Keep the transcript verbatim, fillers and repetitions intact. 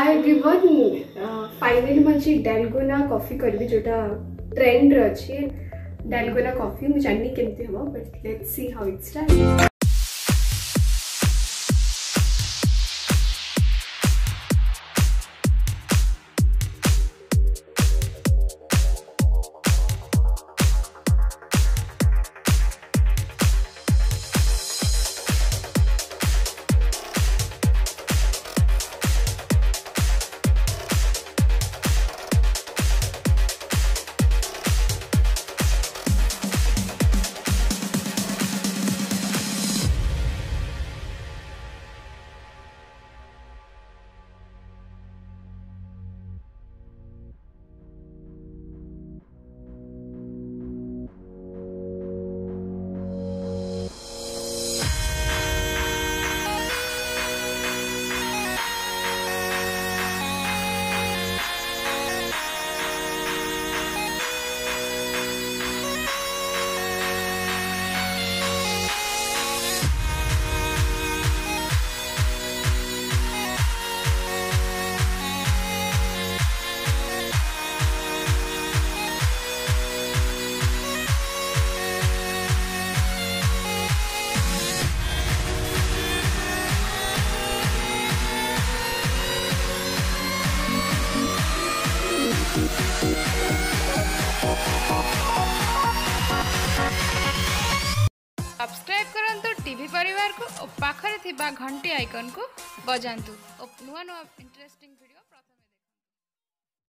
हाय everyone, finally मुझे dalgona coffee करबी जोटा ट्रेंड रे अछि। डालगोना कॉफी मु जाननी केमती हबो, but let's see how it start. Subscribe करंतु टीवी परिवार को और पाखरे थिबा घंटी आइकन को बजांतु और नुआ नुआ इंटरेस्टिंग